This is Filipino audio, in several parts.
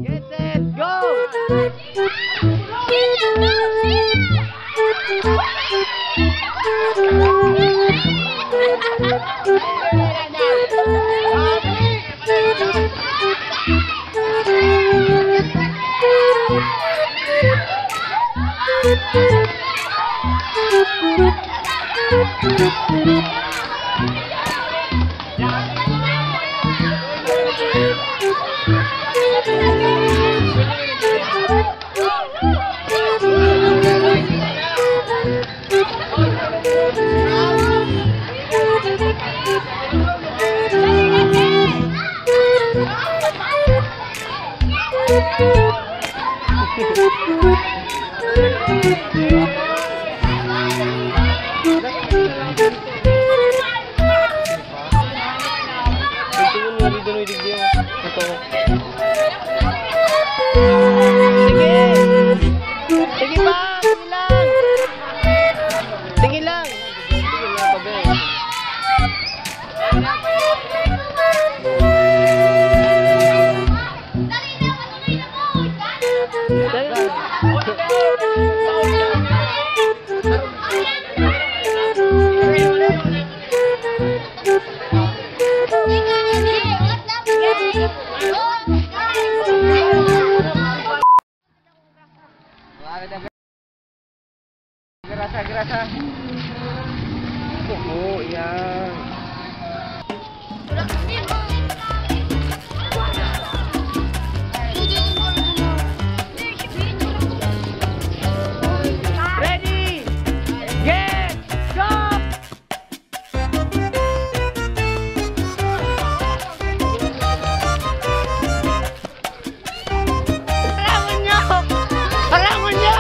Get set, go! Gerasa. Oh, yan. Ready, get, go! Harangan nyo!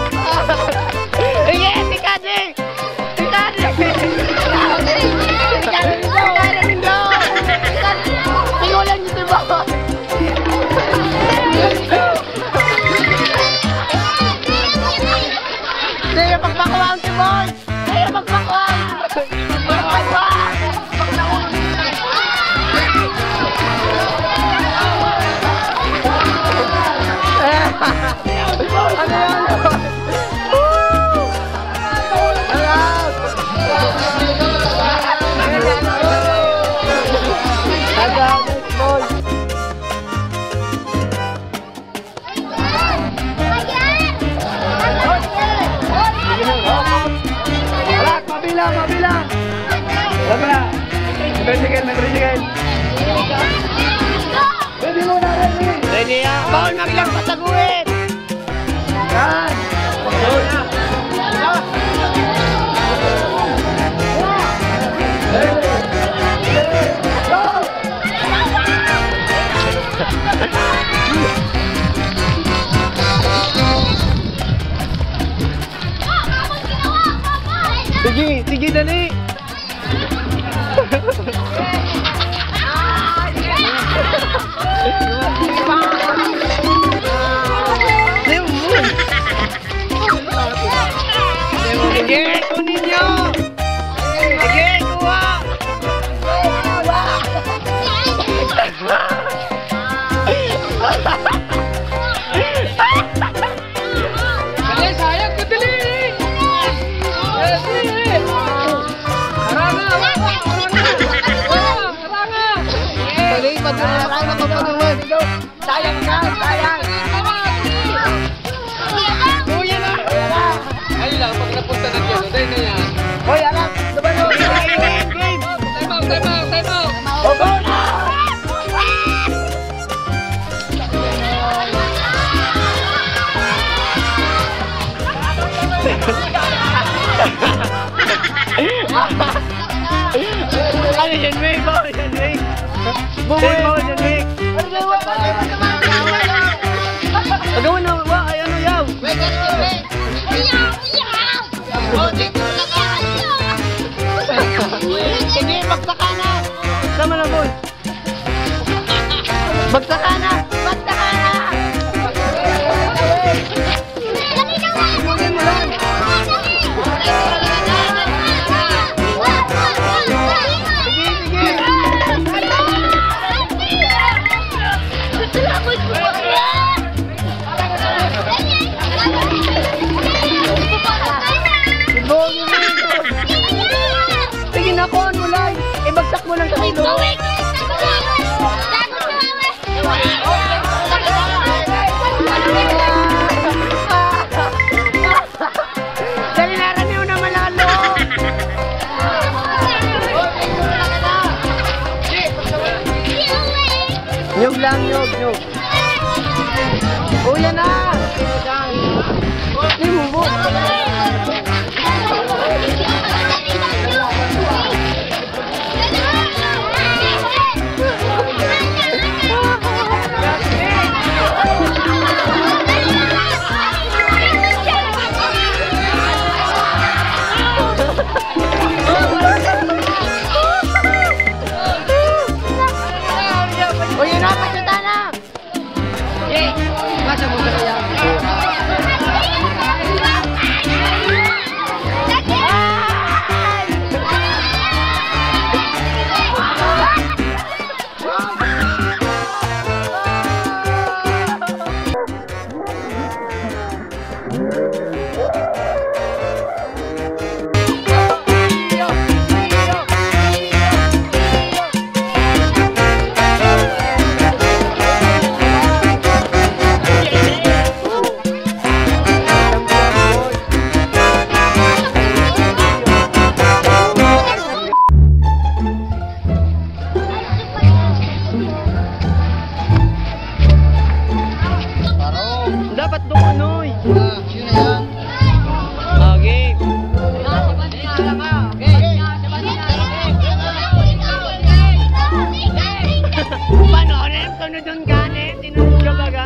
Saya magpakuwang si Boy! Saya magpakuwang! Mabilang! Nag-resign! Ready muna, ready! Ready ya! Bawal mabilang pataguin! Yan! Sige, dali! Sige, kunin nyo! Sige, kuha! Dali, sayang ko dali! Sayang ka, sayang! Kuya na! Ayun lang, pag napunta na dyan, uday na yan. Hoy, anak! Sabay mo! Game! Time out! Go na! Ano yan, Mick? Bawal yan, Mick! Bawal yan, Mick! Agawan na, ay ano yaw? Sige, magsaka na! Sama na, boy! Magsaka na! Ikunin mo lang! Sige! Nyug lang, nyug. Oh, yan na! Hindi mo mo. Dapat doon ano eh. Yun na yan. Okay. Paano? Tunod doon ka, tinunod ka baga?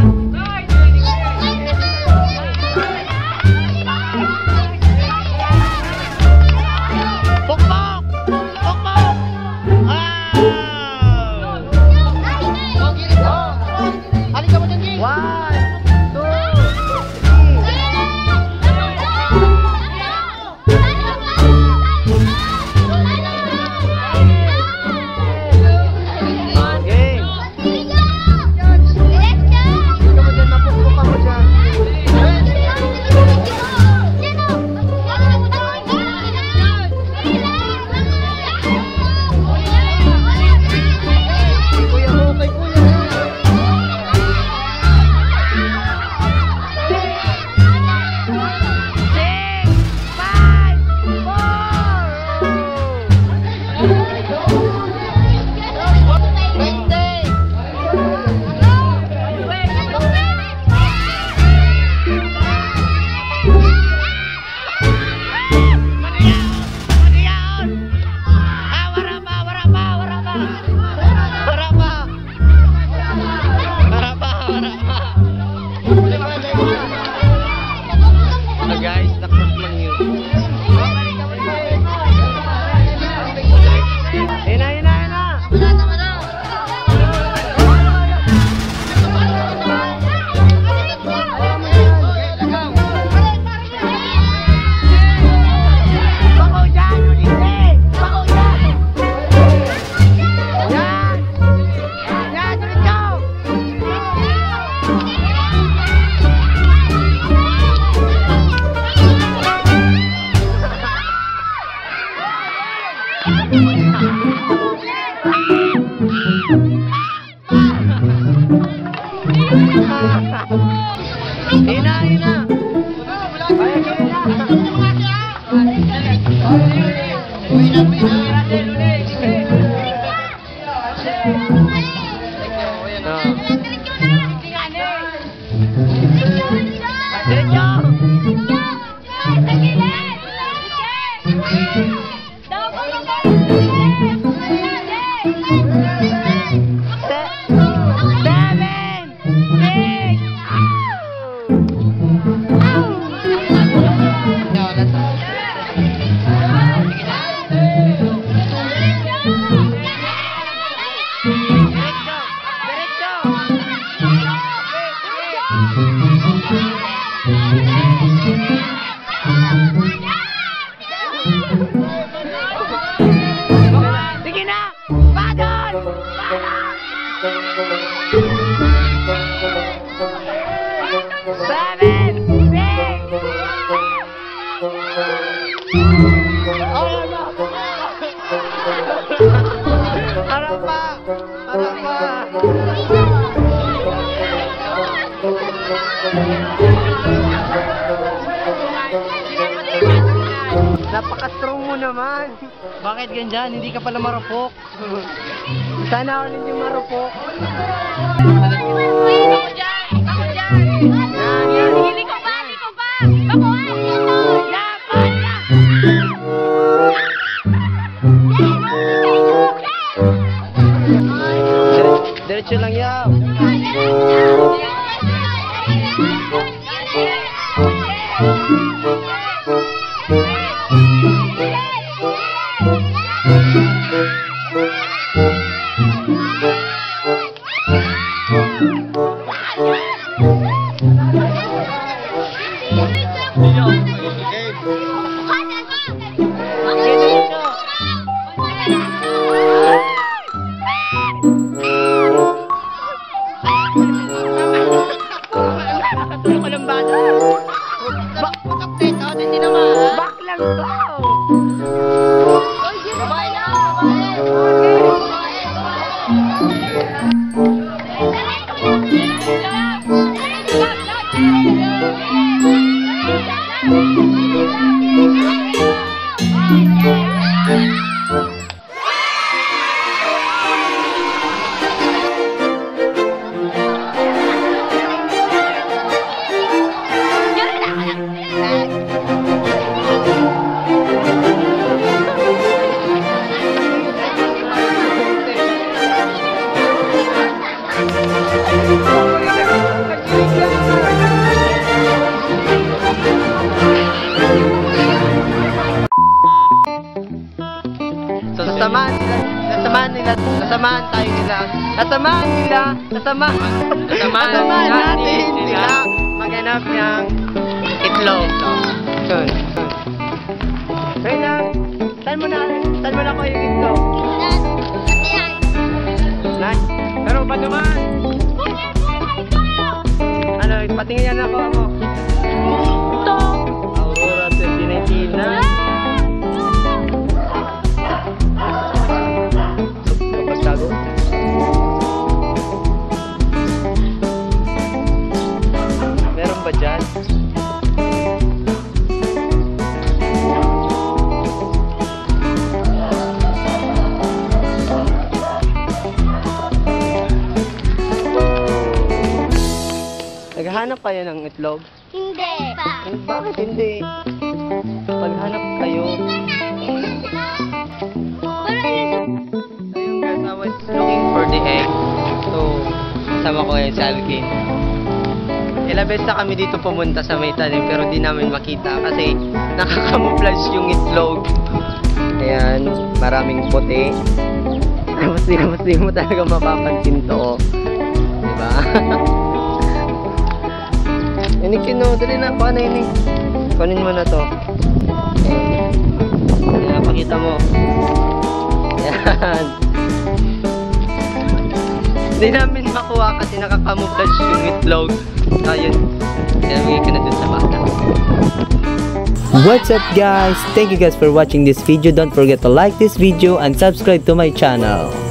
Pukpok! Pukpok! Halika mo dyan, Ging. 1, guys, nakros man yun. Yun na. Bako dyan, Ulisse! Bako dyan! Yan! Yan, diretso! Hina. Sige na! Padon! Seven! Harap pa! Napaka-strong mo naman. Bakit ganyan? Hindi ka pala marupok. Sana ako rin yung marupok. Ako dyan! Ako dyan! Hindi ko ba? Ako Diretso lang yaw. Back lang to! So sasamahan natin sila maghanap ng itlog. Yun. Wait lang. Saan mo na ko yung itlog? Nan? Pero ba naman? Ano, patingin yan ako. Ito! Aurora 2019 na. Kapagtago. Meron ba dyan? Naghahanap kayo ng itlog? Hindi pa. Bakit hindi? Paghanap kayo. So yung guys, I was looking for the egg. So, kasama ko ngayon si Alkin. Ilang beses na kami dito pumunta sa may talim pero di namin makita kasi nakakamuflage yung itlog. Ayan, maraming puti. Tapos di mo talaga mapapansin to. Diba? Inikin no, dali na, paano ini? Kunin mo na to. Ayan, pakita mo. Ayan. Hindi namin makuha kasi nakakamuflage yung itlog. Ayun. Sinamigay ka na dun sa bata. What's up guys? Thank you guys for watching this video. Don't forget to like this video and subscribe to my channel.